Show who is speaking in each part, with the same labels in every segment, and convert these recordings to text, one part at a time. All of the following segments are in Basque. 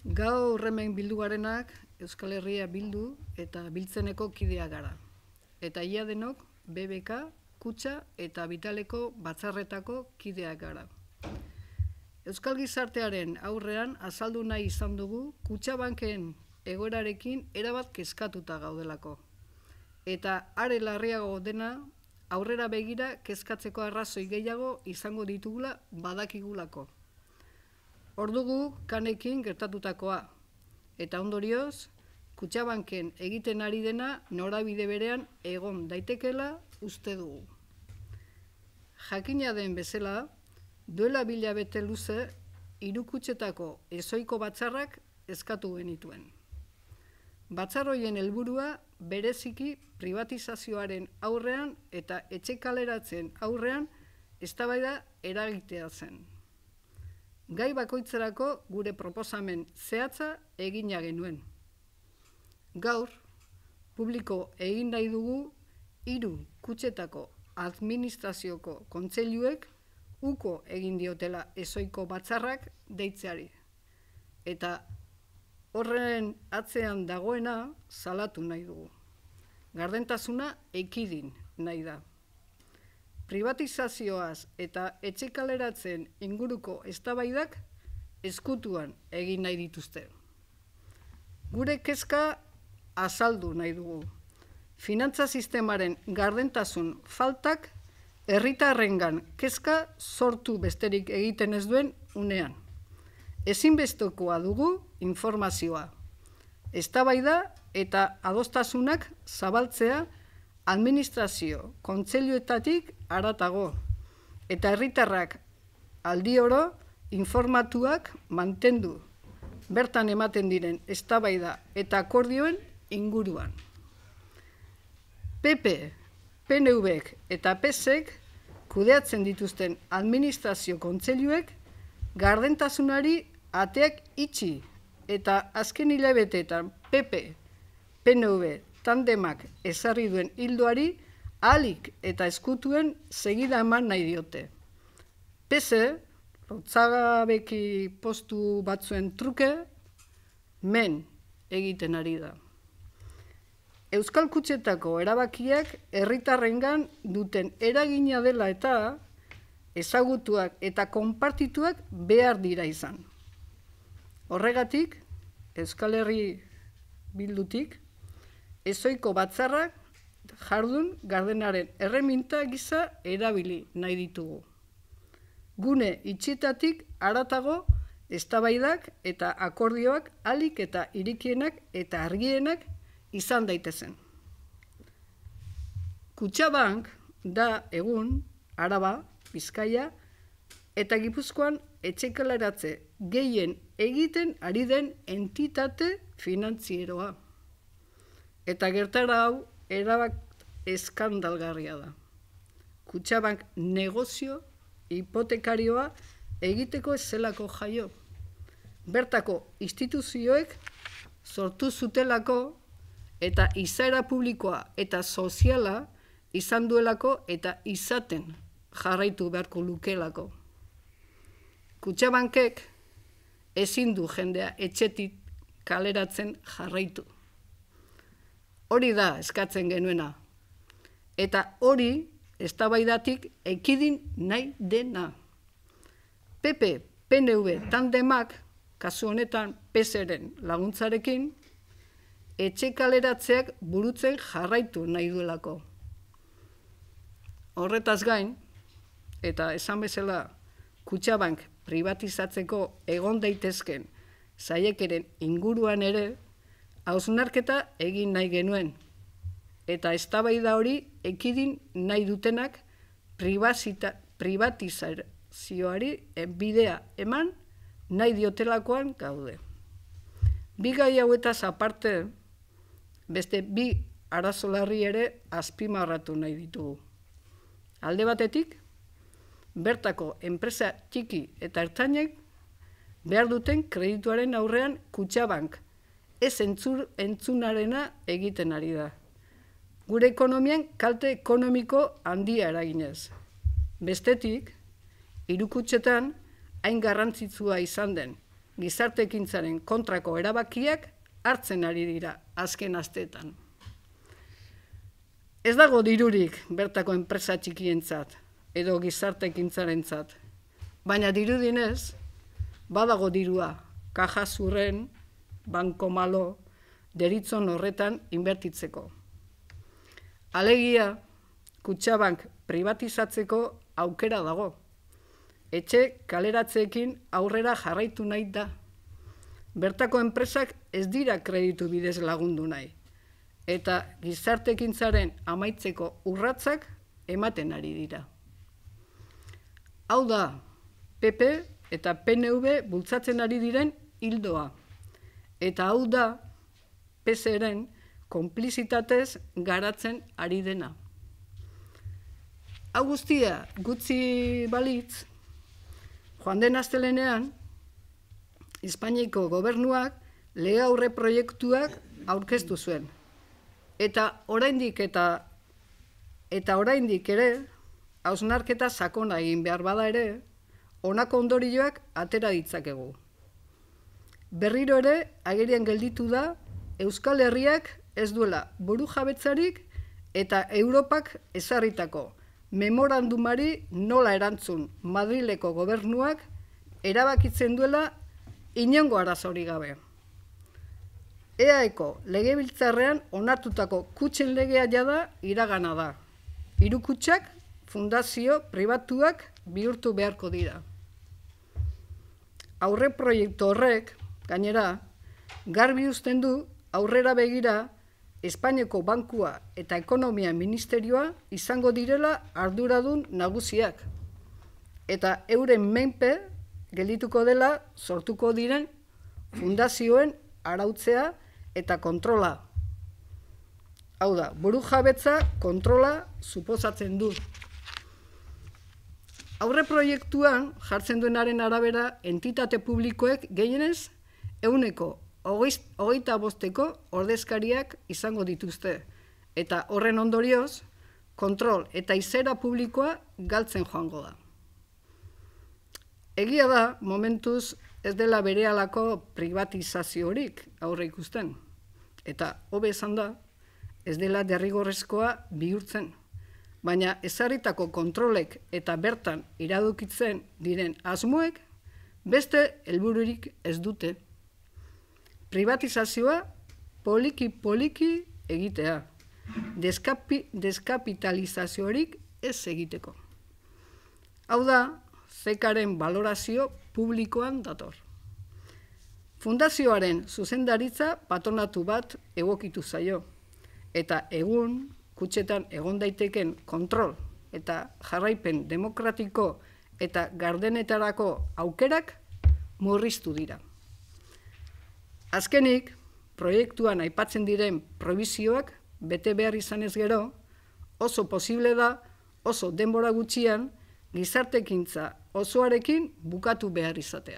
Speaker 1: Gaur hemen bildu garenak Euskal Herria bildu eta biltzeneko kideak gara. Eta ia denok BBK, Kutxa eta Vitaleko batzarretako kideak gara. Euskal gizartearen aurrean azaldu nahi izan dugu Kutxabanken egoerarekin erabat kezkatuta gaudelako. Eta are larriago dena aurrera begira kezkatzeko arrazoi gehiago izango ditugula badakigulako. Hor dugu Kanekin gertatutakoa, eta ondorioz, Kutxabanken egiten ari dena norabide berean egon daitekela uste dugu. Jakina den bezala, duela 1000 hilabete luze, 3 kutxetako ezohiko batzarrak eskatu genituen. Batzar horien helburua bereziki privatizazioaren aurrean eta etxe kaleratzen aurrean eztabaida eragitea zen. Gai bakoitzerako gure proposamen zehatza egina genuen. Gaur, publiko egin nahi dugu 3 kutxetako administrazioko kontseiluek uko egin diotela ezohiko batzarrak deitzeari. Eta horren atzean dagoena salatu nahi dugu. Gardentasuna ekidin nahi da. Privatizazioaz eta etxe kaleratzen inguruko eztabaidak ezkutuan egin nahi dituzte. Gure kezka azaldu nahi dugu. Finantza sistemaren gardentasun faltak herritarrengan kezka sortu besterik egiten ez duen unean. Ezinbestekoa dugu informazioa. Eztabaida eta adostasunak zabaltzea administrazio kontseiluetatik haratago, eta herritarrak aldi oro informatuak mantendu bertan ematen diren eztabaida eta akordioen inguruan. PP, PNVek eta PSek kudeatzen dituzten administrazio kontseiluek gardentasunari ateak itxi eta azken hilabeteetan PP, PNV tandemak ezarri duen ildoari ahalik eta ezkutuen segida eman nahi diote. PS, lotsagabeki postu batzuen truke, men egiten ari da. Euskal Kutxetako erabakiak herritarrengan duten eragina dela eta ezagutuak eta konpartituak behar dira izan. Horregatik, Euskal Herri bildutik, ezohiko batzarrak jardun gardenaren erreminta gisa erabili nahi ditugu. Gune itxitatik haratago eztabaidak eta akordioak ahalik eta irikienak eta argienak izan daitezen. Kutxabank da egun Araba, Bizkaia eta Gipuzkoan etxe kaleratze gehien egiten ari den entitate finantzieroa. Eta gertara hau erabat eskandalgarria da. Kutxabank negozio hipotekarioa egiteko ez zelako jaio. Bertako instituzioek sortu zutelako eta izaera publikoa eta soziala izan duelako eta izaten jarraitu beharko lukelako. Kutxabankek ezin du jendea etxetik kaleratzen jarraitu. Hori da eskatzen genuena. Eta hori eztabaidatik ekidin nahi dena. PP, PNV tandemak, kasu honetan PSren laguntzarekin, etxe kaleratzeak burutzen jarraitu nahi duelako. Horretaz gain, eta esan bezala Kutxabank privatizatzeko egon daitezken saiakeren inguruan ere, hausnarketa egin nahi genuen, eta eztabaida hori ekidin nahi dutenak privatizazioari bidea eman nahi diotelakoan gaude. Bi gai hauetaz aparte, beste 2 arazo larri ere azpimarratu nahi ditugu. Alde batetik, bertako enpresa txiki eta ertainek behar duten kredituaren aurrean Kutxabank ez entzunarena egiten ari da. Gure ekonomian kalte ekonomiko handia eraginez. Bestetik, 3 kutxetan hain garrantzitsua izan den gizarteekintzaren kontrako erabakiak hartzen ari dira azken asteetan. Ez dago dirurik bertako enpresa txikientzat edo gizarteekintzarentzat, baina dirudienez badago dirua kaja zurren, banko malo, deritzon horretan inbertitzeko. Alegia, Kutxabank privatizatzeko aukera dago. Etxe kaleratzeekin aurrera jarraitu nahi da. Bertako enpresak ez dira kreditu bidez lagundu nahi, eta gizarteekintzaren amaitzeko urratsak ematen ari dira. Hau da, PP eta PNV bultzatzen ari diren ildoa, eta hau da, PSeren konplizitatez garatzen ari dena. Hau guztia gutxi balitz, joan den astelehenean, Espainiako gobernuak lege aurre proiektuak aurkeztu zuen. Eta oraindik ere, hausnarketa sakona egin behar bada ere, honako ondorioak atera ditzakegu. Berriro ere, agerian gelditu da, Euskal Herriak ez duela burujabetzarik eta Europak ezarritako memorandumari nola erantzun Madrileko gobernuak erabakitzen duela inongo arazorik gabe. EAeko legebiltzarrean onartutako kutxen legea jada iragana da. Hiru kutxak, fundazio pribatuak bihurtu beharko dira. Aurre proiektu horrek, gainera, garbi uzten du aurrera begira Espainiako Bankua eta Ekonomia Ministerioa izango direla arduradun nagusiak, eta euren menpe geldituko dela sortuko diren fundazioen arautzea eta kontrola. Hau da, burujabetza kontrola suposatzen du. Aurre proiektuan jartzen duenaren arabera entitate publikoek gehienez 125% ordezkariak izango dituzte, eta horren ondorioz, kontrol eta izera publikoa galtzen joango da. Egia da, momentuz ez dela berehalako privatizaziorik aurre ikusten, eta hobe esan da, ez dela derrigorrezkoa bihurtzen, baina ezarritako kontrolek eta bertan iradokitzen diren asmoek beste helbururik ez dute. Privatizazioa poliki egitea, deskapitalizaziorik ez egiteko. Hau da, zekaren balorazio publikoan dator. Fundazioaren zuzendaritza patronatu bat egokitu zaio, eta egun kutxetan egon daiteken kontrol eta jarraipen demokratiko eta gardenetarako aukerak murriztu dira. Azkenik, proiektuan aipatzen diren probizioak bete behar izanez gero, oso posible da, oso denbora gutxian, gizartekintza osoarekin bukatu behar izatea.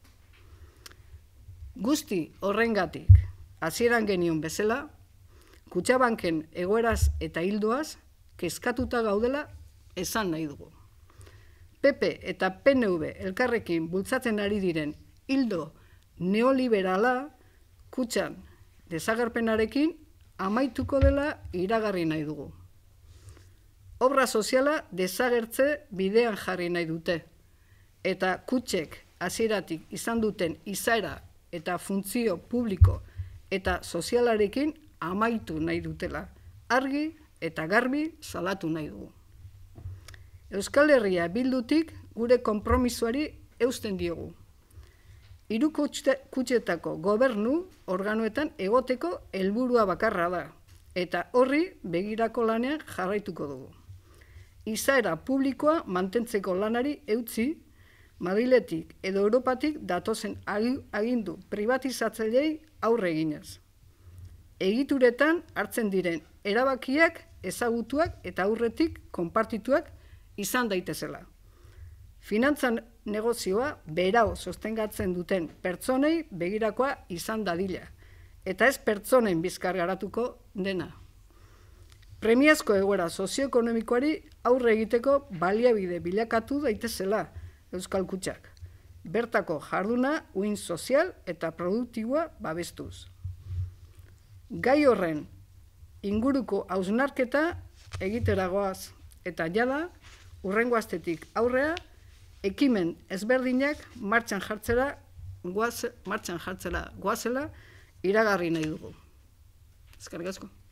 Speaker 1: Guzti horrengatik, hasieran genion bezala, Kutxabanken egoeraz eta hildoaz, kezkatuta gaudela esan nahi dugu. PP eta PNV elkarrekin bultzatzen ari diren hildo neoliberala, kutxan desagerpenarekin amaituko dela iragarri nahi dugu. Obra soziala desagertze bidean jarri nahi dute, eta kutxek hasieratik izan duten izaera eta funtzio publiko eta sozialarekin amaitu nahi dutela, argi eta garbi salatu nahi dugu. Euskal Herria Bildutik gure konpromisoari eusten diogu. Hiru kutxetako gobernu organoetan egoteko helburua bakarra da, eta horri begirako lanean jarraituko dugu. Izaera publikoa mantentzeko lanari eutzi, Madriletik edo Europatik datozen agindu privatizatzailei aurre eginez. Egituretan hartzen diren erabakiak ezagutuak eta aurretik konpartituak izan daitezela. Finantzan negozioa berau sostengatzen duten pertsonei begirakoa izan dadila, eta ez pertsonen bizkar garatuko dena. Premiazko egoera sozioekonomikoari aurre egiteko baliabide bilakatu daitezela Euskal Kutxak, bertako jarduna uin sozial eta produktiboa babestuz. Gai horren inguruko hausnarketa egiteragoaz eta jada hurrengo astetik aurrea ekimen ezberdinak martxan jartzera goazela iragarri nahi dugu. Eskerrik asko.